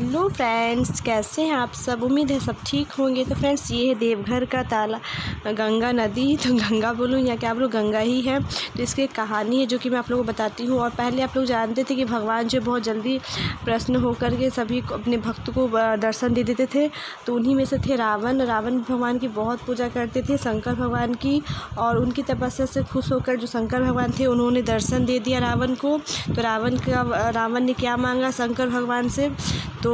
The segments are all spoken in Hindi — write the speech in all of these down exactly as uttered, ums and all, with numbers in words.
हेलो फ्रेंड्स, कैसे हैं आप सब। उम्मीद है सब ठीक होंगे। तो फ्रेंड्स, ये है देवघर का ताला गंगा नदी, तो गंगा बोलूँ या क्या बोलूँ, गंगा ही है। तो इसकी एक कहानी है जो कि मैं आप लोगों को बताती हूँ। और पहले आप लोग जानते थे कि भगवान जो बहुत जल्दी प्रसन्न होकर के सभी को, अपने भक्त को दर्शन दे देते थे। तो उन्हीं में से थे रावण। रावण भगवान की बहुत पूजा करते थे, शंकर भगवान की, और उनकी तपस्या से खुश होकर जो शंकर भगवान थे उन्होंने दर्शन दे दिया रावण को। तो रावण का रावण ने क्या मांगा शंकर भगवान से, तो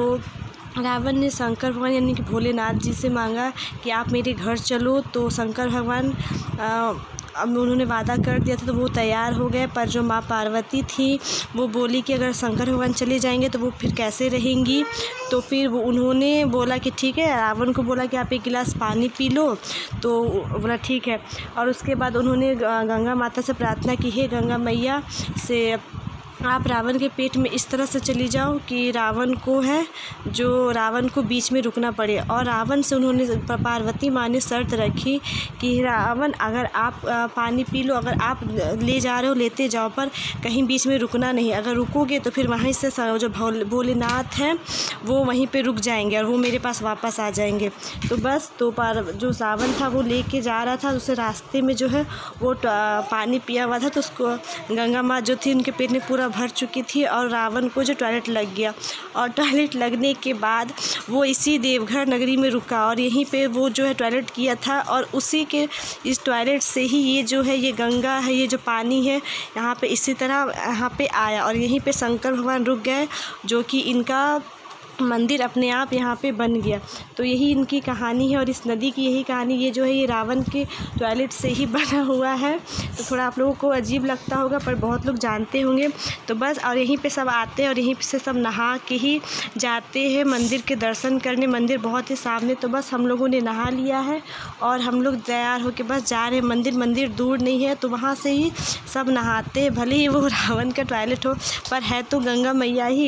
रावण ने शंकर भगवान यानी कि भोलेनाथ जी से मांगा कि आप मेरे घर चलो। तो शंकर भगवान आ, अब उन्होंने वादा कर दिया था तो वो तैयार हो गए। पर जो माँ पार्वती थी वो बोली कि अगर शंकर भगवान चले जाएंगे तो वो फिर कैसे रहेंगी। तो फिर वो उन्होंने बोला कि ठीक है, रावण को बोला कि आप एक गिलास पानी पी लो। तो बोला ठीक है। और उसके बाद उन्होंने गंगा माता से प्रार्थना की, हे गंगा मैया से आप रावण के पेट में इस तरह से चली जाओ कि रावण को है जो रावण को बीच में रुकना पड़े। और रावण से उन्होंने पार्वती माँ ने शर्त रखी कि रावण अगर आप पानी पी लो, अगर आप ले जा रहे हो लेते जाओ, पर कहीं बीच में रुकना नहीं। अगर रुकोगे तो फिर वहीं से जो भोलेनाथ हैं वो वहीं पे रुक जाएंगे और वो मेरे पास वापस आ जाएंगे। तो बस तो पार जो रावण था वो लेके जा रहा था, उसे रास्ते में जो है वो पानी पिया हुआ था। तो उसको गंगा माँ जो थी उनके पेट में पूरा भर चुकी थी और रावण को जो टॉयलेट लग गया। और टॉयलेट लगने के बाद वो इसी देवघर नगरी में रुका और यहीं पे वो जो है टॉयलेट किया था। और उसी के इस टॉयलेट से ही ये जो है ये गंगा है, ये जो पानी है यहाँ पे इसी तरह यहाँ पे आया और यहीं पे शंकर भगवान रुक गए, जो कि इनका मंदिर अपने आप यहाँ पे बन गया। तो यही इनकी कहानी है और इस नदी की यही कहानी। ये जो है ये रावण के टॉयलेट से ही बना हुआ है। तो थोड़ा आप लोगों को अजीब लगता होगा पर बहुत लोग जानते होंगे। तो बस और यहीं पे सब आते हैं और यहीं से सब नहा के ही जाते हैं मंदिर के दर्शन करने। मंदिर बहुत ही सामने। तो बस हम लोगों ने नहा लिया है और हम लोग तैयार होकर बस जा रहे हैं मंदिर। मंदिर दूर नहीं है तो वहाँ से ही सब नहाते हैं, भले ही वो रावण का टॉयलेट हो पर है तो गंगा मैया ही।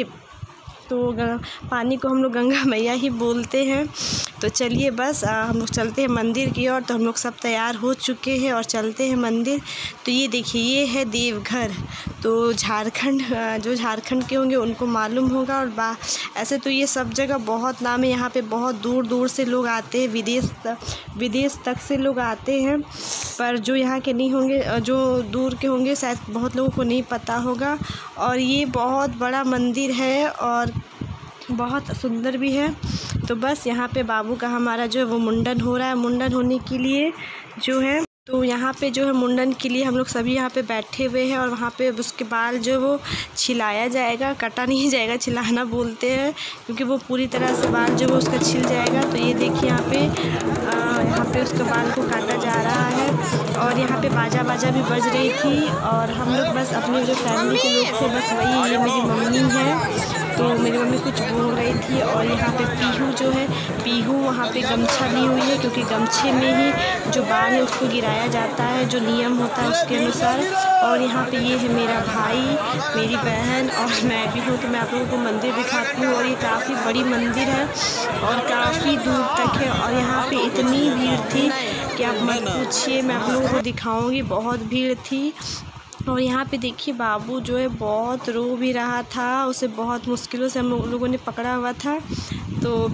तो पानी को हम लोग गंगा मैया ही बोलते हैं। तो चलिए बस आ, हम लोग चलते हैं मंदिर की ओर। तो हम लोग सब तैयार हो चुके हैं और चलते हैं मंदिर। तो ये देखिए ये है देवघर। तो झारखंड, जो झारखंड के होंगे उनको मालूम होगा। और बा ऐसे तो ये सब जगह बहुत नाम है, यहाँ पे बहुत दूर दूर से लोग आते हैं, विदेश विदेश तक से लोग आते हैं। पर जो यहाँ के नहीं होंगे, जो दूर के होंगे शायद बहुत लोगों को नहीं पता होगा। और ये बहुत बड़ा मंदिर है और बहुत सुंदर भी है। तो बस यहाँ पे बाबू का हमारा जो है वो मुंडन हो रहा है। मुंडन होने के लिए जो है तो यहाँ पे जो है मुंडन के लिए हम लोग सभी यहाँ पे बैठे हुए हैं। और वहाँ पे उसके बाल जो वो छिलाया जाएगा, कटा नहीं जाएगा, छिलाना बोलते हैं, क्योंकि वो पूरी तरह से बाल जो वो उसका छिल जाएगा। तो ये देखिए यहाँ पे आ, यहाँ पे उसके बाल को काटा जा रहा है और यहाँ पे बाजा बाजा भी बज रही थी। और हम लोग बस अपने जो फैमिली के लोग थे बस वही, ये मेरी मम्मी है तो मेरी मम्मी कुछ बोल रही थी। और यहाँ पे पीहू जो है, पीहू वहाँ पे गमछा ली हुई है, क्योंकि गमछे में ही जो बाल है उसको गिराया जाता है, जो नियम होता है उसके अनुसार। और यहाँ पे ये है मेरा भाई, मेरी बहन और मैं भी हूँ। तो मैं आप लोगों को मंदिर दिखाती हूँ। और ये काफ़ी बड़ी मंदिर है और काफ़ी दूर तक है। और यहाँ पे इतनी भीड़ थी कि आप मत पूछिए, मैं आप लोगों को दिखाऊँगी, बहुत भीड़ थी। और यहाँ पे देखिए बाबू जो है बहुत रो भी रहा था, उसे बहुत मुश्किलों से हम लोगों ने पकड़ा हुआ था। तो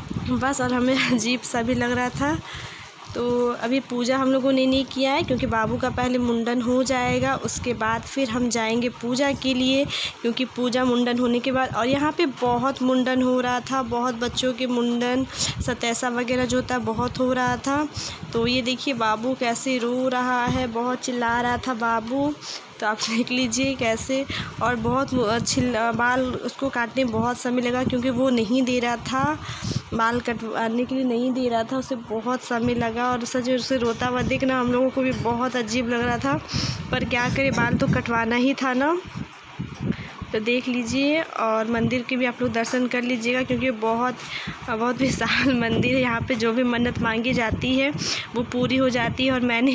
बस और हमें अजीब सा भी लग रहा था। तो अभी पूजा हम लोगों ने नहीं किया है, क्योंकि बाबू का पहले मुंडन हो जाएगा, उसके बाद फिर हम जाएंगे पूजा के लिए, क्योंकि पूजा मुंडन होने के बाद। और यहाँ पे बहुत मुंडन हो रहा था, बहुत बच्चों के मुंडन, सतैसा वगैरह जो होता है बहुत हो रहा था। तो ये देखिए बाबू कैसे रो रहा है, बहुत चिल्ला रहा था बाबू। तो आप देख लीजिए कैसे। और बहुत छिल बाल उसको काटने में बहुत समय लगा, क्योंकि वो नहीं दे रहा था, बाल कटवाने के लिए नहीं दे रहा था, उसे बहुत समय लगा। और सच उसे रोता हुआ देखना हम लोगों को भी बहुत अजीब लग रहा था, पर क्या करें, बाल तो कटवाना ही था ना। तो देख लीजिए और मंदिर के भी आप लोग दर्शन कर लीजिएगा, क्योंकि बहुत बहुत विशाल मंदिर है। यहाँ पे जो भी मन्नत मांगी जाती है वो पूरी हो जाती है। और मैंने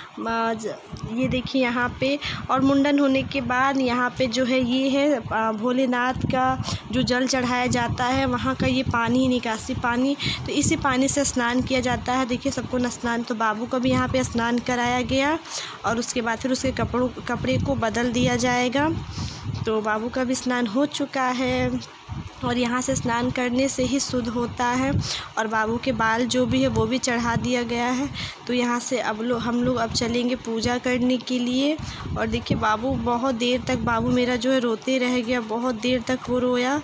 ये देखिए यहाँ पे, और मुंडन होने के बाद यहाँ पे जो है ये है भोलेनाथ का जो जल चढ़ाया जाता है, वहाँ का ये पानी, निकासी पानी। तो इसी पानी से स्नान किया जाता है। देखिए सबको न स्नान, तो बाबू को भी यहाँ पे स्नान कराया गया और उसके बाद फिर उसके कपड़ों कपड़े को बदल दिया जाएगा। तो बाबू का भी स्नान हो चुका है। और यहाँ से स्नान करने से ही शुद्ध होता है। और बाबू के बाल जो भी है वो भी चढ़ा दिया गया है। तो यहाँ से अब लोग हम लोग अब चलेंगे पूजा करने के लिए। और देखिए बाबू बहुत देर तक बाबू मेरा जो है रोते रह गया, बहुत देर तक वो रोया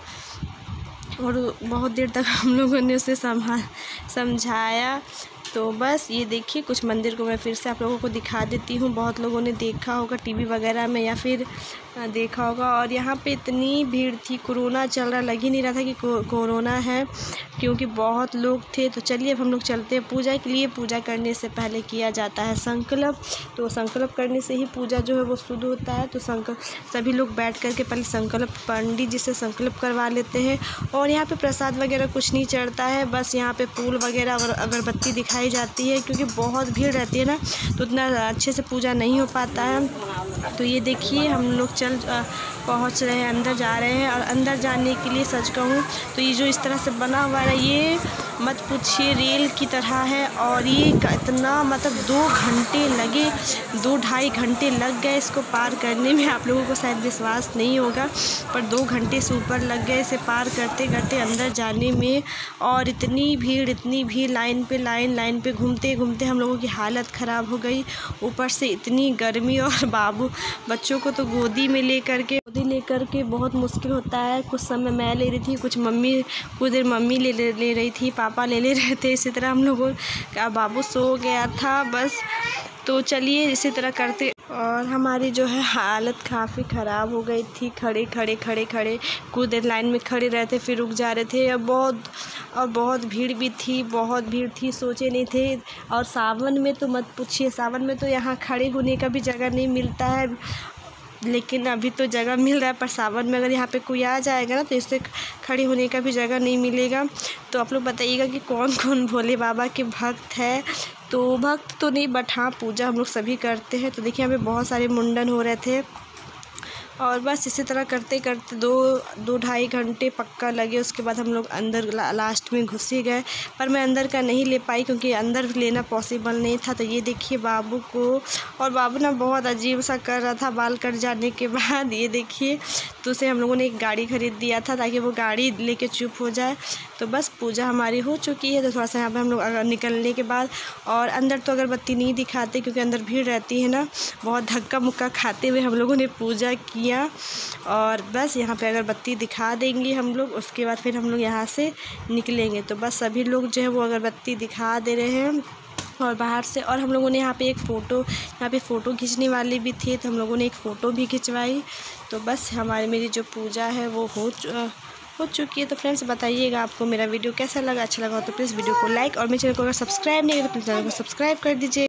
और बहुत देर तक हम लोगों ने उसे संभा समझाया। तो बस ये देखिए कुछ मंदिर को मैं फिर से आप लोगों को दिखा देती हूँ। बहुत लोगों ने देखा होगा टीवी वगैरह में या फिर देखा होगा। और यहाँ पे इतनी भीड़ थी, कोरोना चल रहा, लग ही नहीं रहा था कि को, कोरोना है, क्योंकि बहुत लोग थे। तो चलिए अब हम लोग चलते हैं पूजा के लिए। पूजा करने से पहले किया जाता है संकल्प। तो संकल्प करने से ही पूजा जो है वो शुरू होता है। तो संकल्प सभी लोग बैठ कर के पहले संकल्प पंडित जी से संकल्प करवा लेते हैं। और यहाँ पे प्रसाद वगैरह कुछ नहीं चढ़ता है, बस यहाँ पे फूल वगैरह और अगरबत्ती दिखाई जाती है, क्योंकि बहुत भीड़ रहती है ना, तो उतना अच्छे से पूजा नहीं हो पाता है। तो ये देखिए हम लोग चल पहुँच रहे हैं, अंदर जा रहे हैं। और अंदर जाने के लिए सच कहूँ तो ये जो इस तरह से बना हुआ है, ये मत पूछिए रेल की तरह है। और ये इतना मतलब दो घंटे लगे, दो ढाई घंटे लग गए इसको पार करने में। आप लोगों को शायद विश्वास नहीं होगा, पर दो घंटे से ऊपर लग गए इसे पार करते करते अंदर जाने में। और इतनी भीड़ इतनी भीड़, लाइन पे लाइन लाइन पे घूमते घूमते हम लोगों की हालत ख़राब हो गई। ऊपर से इतनी गर्मी, और बाबू बच्चों को तो गोदी में ले कर के गोदी ले कर के बहुत मुश्किल होता है। कुछ समय मैं ले रही थी, कुछ मम्मी कुछ देर मम्मी ले ले, ले रही थी, पापा ले ले रहे थे। इसी तरह हम लोगों का बाबू सो गया था बस। तो चलिए इसी तरह करते। और हमारी जो है हालत काफ़ी ख़राब हो गई थी, खड़े खड़े खड़े खड़े कुछ देर लाइन में खड़े रहते, फिर रुक जा रहे थे। और बहुत और बहुत भीड़ भी थी, बहुत भीड़ थी, सोचे नहीं थे। और सावन में तो मत पूछिए, सावन में तो यहाँ खड़े होने का भी जगह नहीं मिलता है। लेकिन अभी तो जगह मिल रहा है, पर सावन में अगर यहाँ पे कोई आ जाएगा ना तो इससे खड़े होने का भी जगह नहीं मिलेगा। तो आप लोग बताइएगा कि कौन कौन भोले बाबा के भक्त है। तो भक्त तो नहीं, बट हाँ पूजा हम लोग सभी करते हैं। तो देखिए यहाँ पे बहुत सारे मुंडन हो रहे थे। और बस इसी तरह करते करते दो दो ढाई घंटे पक्का लगे। उसके बाद हम लोग अंदर ला, लास्ट में घुस ही गए, पर मैं अंदर का नहीं ले पाई क्योंकि अंदर लेना पॉसिबल नहीं था। तो ये देखिए बाबू को, और बाबू ना बहुत अजीब सा कर रहा था बाल कट जाने के बाद। ये देखिए, तो उसे हम लोगों ने एक गाड़ी खरीद दिया था ताकि वो गाड़ी लेके चुप हो जाए। तो बस पूजा हमारी हो चुकी है। तो थोड़ा सा यहाँ पर हम लोग अगर निकलने के बाद, और अंदर तो अगरबत्ती नहीं दिखाते क्योंकि अंदर भीड़ रहती है ना, बहुत धक्का मुक्का खाते हुए हम लोगों ने पूजा किया। और बस यहाँ पे अगरबत्ती दिखा देंगे हम लोग, उसके बाद फिर हम लोग यहाँ से निकलेंगे। तो बस सभी लोग जो है वो अगरबत्ती दिखा दे रहे हैं और बाहर से। और हम लोगों ने यहाँ पे एक फ़ोटो यहाँ पे फ़ोटो खींचने वाले भी थे, तो हम लोगों ने एक फ़ोटो भी खिंचवाई। तो बस हमारी मेरी जो पूजा है वो हो हो चुकी है। तो फ्रेंड्स बताइएगा आपको मेरा वीडियो कैसा लगा, अच्छा लगा तो प्लीज़ वीडियो को लाइक, और मेरे चैनल को अगर सब्सक्राइब नहीं किया तो प्लीज़ चैनल को सब्सक्राइब कर दीजिए।